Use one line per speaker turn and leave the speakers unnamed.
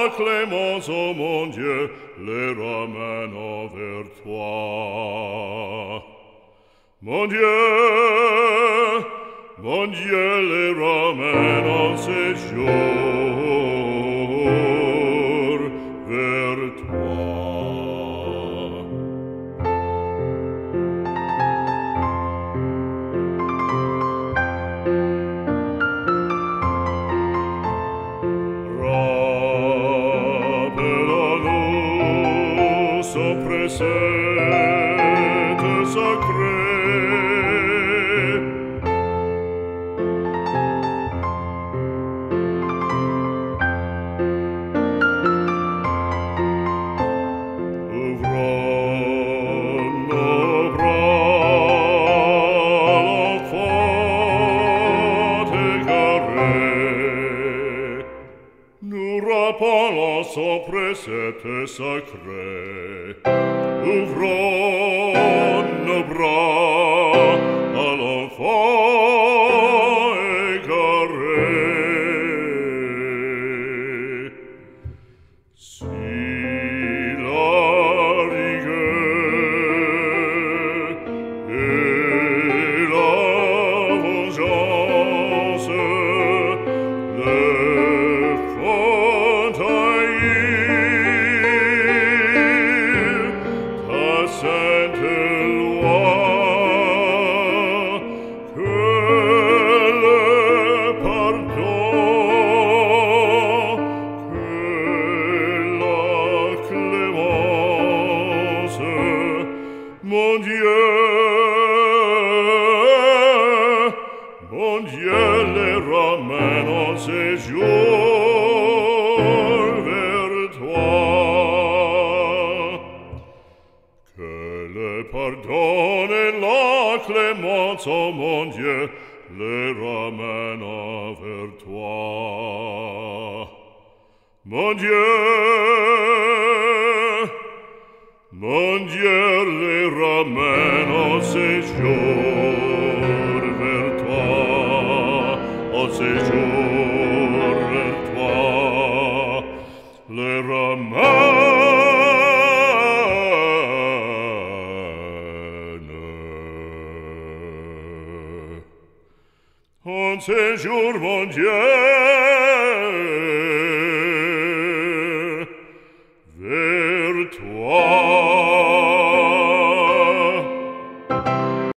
la clémence, ô mon Dieu, les ramène vers toi. Mon Dieu, les ramène en séjour vers toi. Rappelle-nous son précepte sacré. Ouvrons nos bras, l'enfant égaré. Nous rappelons son précepte sacré. Ouvrons nos bras à l'enfant égaré. Si la rigueur et la vengeance le font haïr, ta sainte loi, que le pardon, que la clémence, mon Dieu, les ramène en séjour vers toi. Que le pardon et la clémence, ô mon Dieu, les ramène vers toi. Mon Dieu, les ramène en séjour vers toi, en séjour vers toi, les ramène en séjour, mon Dieu.